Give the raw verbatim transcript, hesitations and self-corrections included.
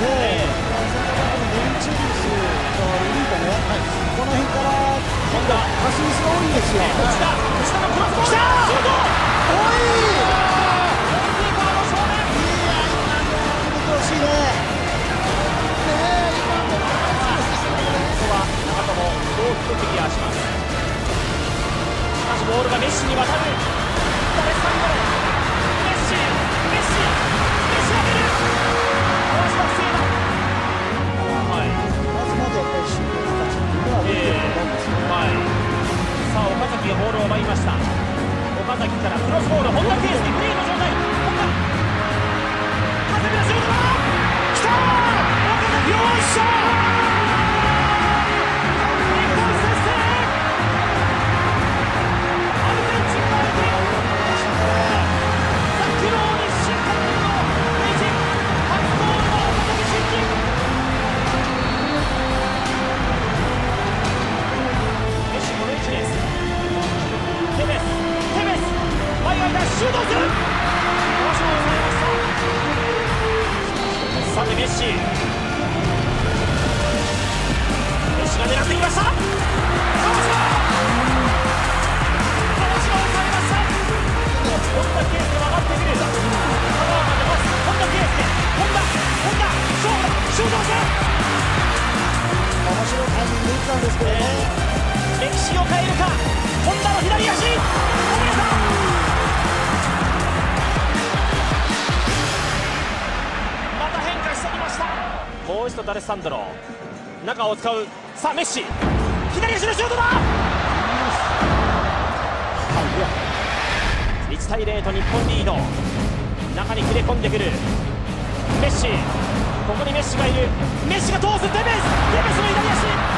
ね、ベンチリスとリートね、この辺から今度はパスミスが多いんですよ。 内田、内田のクロスボール、シュート。 おい。 ゴールキーパーの正面。 いや、今の見てほしいね。ねえ、今のこここは長友大きくクリアします。しかしボールがメッシに渡る。ダレスサンドロ、メッシ、メッシ、メッシが出る。川島防いだ。はい。 まずまずやっぱりシュートの形っていうのは出てると思うんですよ。 はい。さあ岡崎がボールを奪いました。岡崎からクロスボール、本田圭佑フリーの状態。本田。風村シュートだ。来たー。岡崎よいしょ。日本先制。アルゼンチン相手。ザクロー日清監督の初陣初ゴールの岡崎慎司。メッシこの位置です。テベス、テベス、前がいた、シュートする。川島を抑えました。さてメッシ、メッシが狙ってきました。川島、川島を抑えました。本田圭佑が上がってくる。香川までパス、本田圭佑、本田、本田、勝負だ、シュートをする。 面白いタイミングで打ったんですけどね。 歴史を変えるか、本田の左足、小村さん。また変化してきました。もう一度ダレッサンドロ、中を使う。さあメッシ、左足のシュートだ。いちたいゼロと日本リード。中に切れ込んでくるメッシ。ここにメッシがいる。メッシが通す。テベス、テベスの左足。